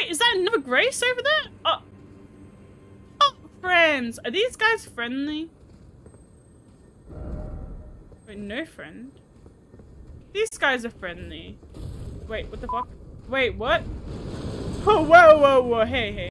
Wait, is that another Grace over there? Oh. Oh, friends. Are these guys friendly? Wait, no friend. These guys are friendly. Wait, what the fuck? Wait, what? Oh, whoa, whoa, whoa. Hey, hey.